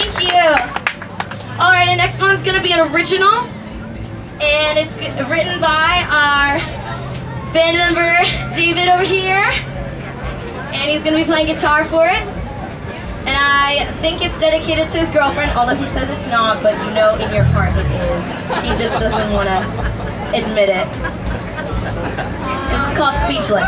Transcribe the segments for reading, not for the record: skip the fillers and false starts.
Thank you. All right, the next one's gonna be an original, and it's written by our band member David over here, and he's gonna be playing guitar for it. And I think it's dedicated to his girlfriend, although he says it's not, but you know in your heart it is. He just doesn't want to admit it. This is called Speechless.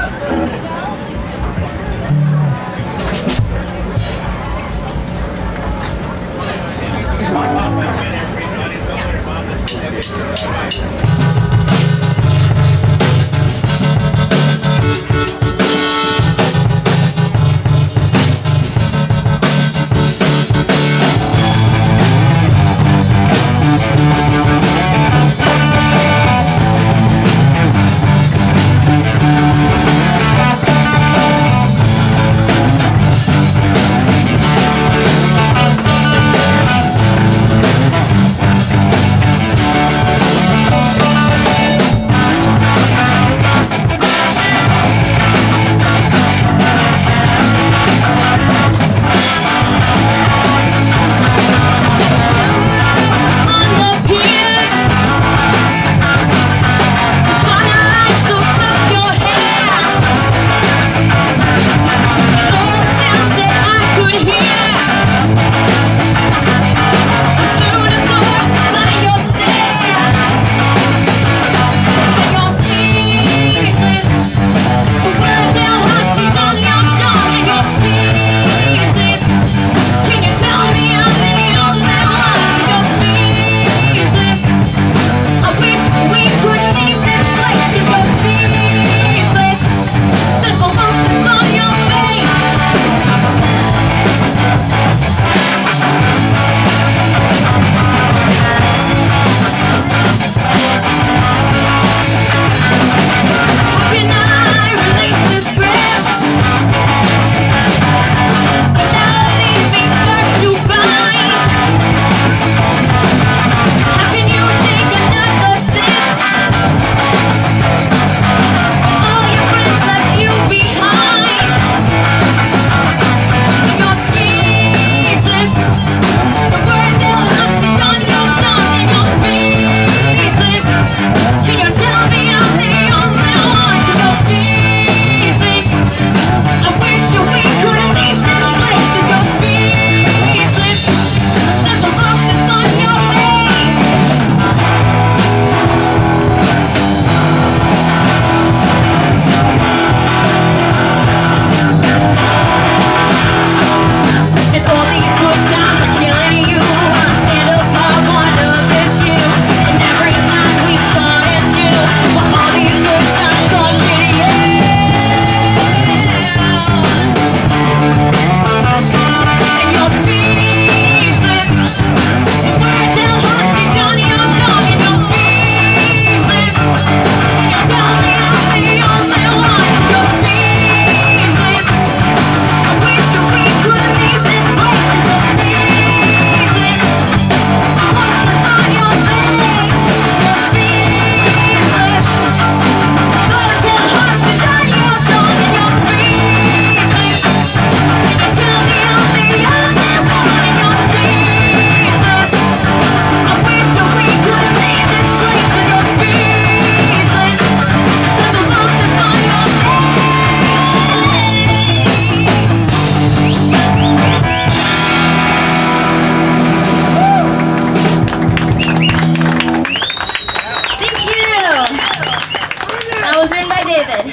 That was written by David.